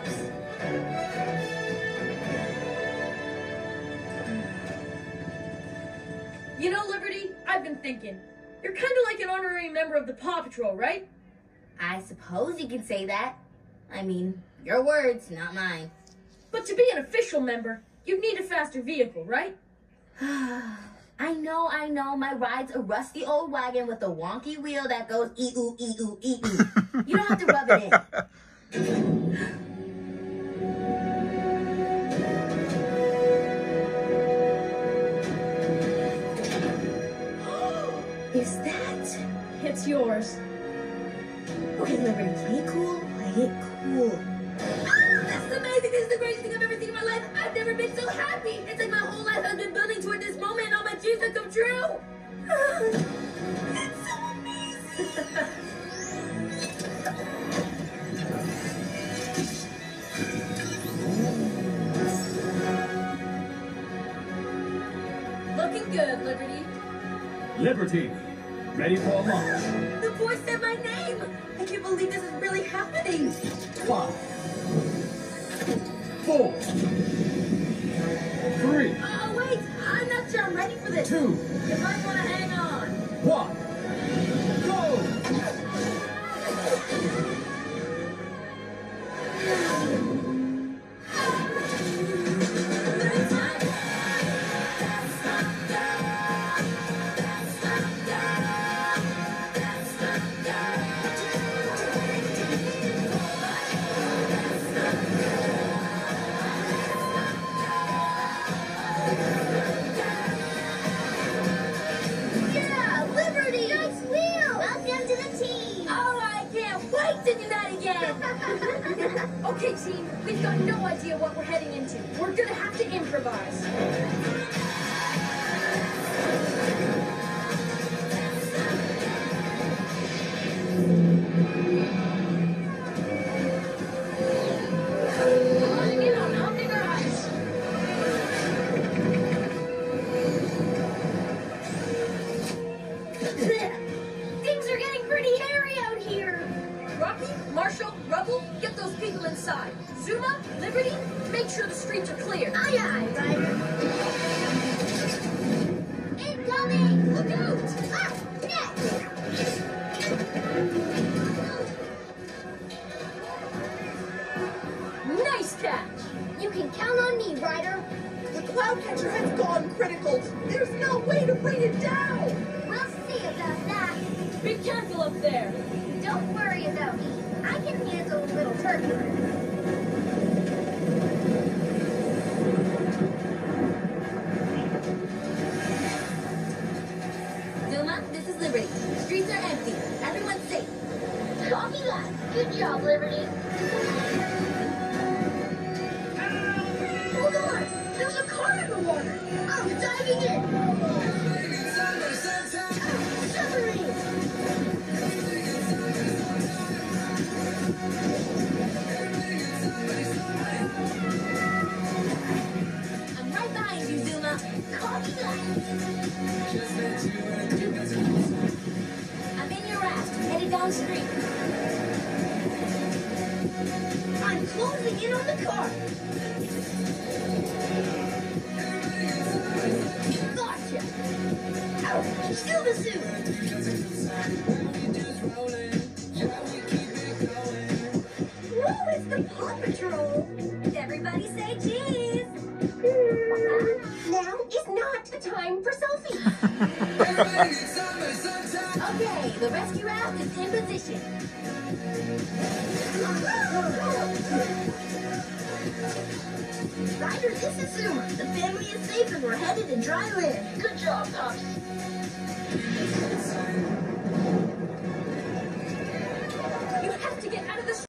pups. You know, Liberty, I've been thinking. You're kind of like an honorary member of the Paw Patrol, right? I suppose you could say that. I mean, your words, not mine. But to be an official member, you'd need a faster vehicle, right? I know. My ride's a rusty old wagon with a wonky wheel that goes ee-oo, ee-oo, ee-oo. You don't have to rub it in. Is that? It's yours. Okay, Liberty, play it cool. Play it cool. That's amazing. This is the greatest thing I've ever seen in my life. I've never been so happy. It's like my whole life has been building toward this moment and all my dreams have come true. It's so amazing. Looking good, Liberty. Liberty, ready for launch. The boy said my name. I can't believe this is really happening. 5, 4, 3, Oh, wait. I'm not sure I'm ready for this. 2, You might want to hang on. 1, go! Yeah, Liberty! Nice wheel! Welcome to the team! Oh, I can't wait to do that again! Okay, team, we've got no idea what we're heading into. We're gonna have to improvise. Running in on Omni Garage. Things are getting pretty hairy out here! Rocky, Marshall, Rubble, get those people inside. Zuma, Liberty, make sure the streets are clear. Aye, aye, Ryder. Incoming! Look out! Ah, yeah. Nice catch. You can count on me, Ryder. The cloud catcher has gone critical. There's no way to bring it down. We'll see about that. Be careful up there. Don't worry about me. I can handle a little turbulence. Zuma, this is Liberty. Streets are empty. Everyone's safe. Copy that. Good job, Liberty. Hold on. There's a car in the water. I'm diving in. Submarine. I'm right behind you, Zuma. Copy that. I'm in your raft, headed downstream. I'm closing in on the car. Gotcha. Ouch, still the suit. Whoa, it's the Paw Patrol. Everybody say cheese. Now is not the time for selfies. Okay, the rescue raft is in position. Ryder, this is Zuma. The family is safe and we're headed to dry land. Good job, Pops.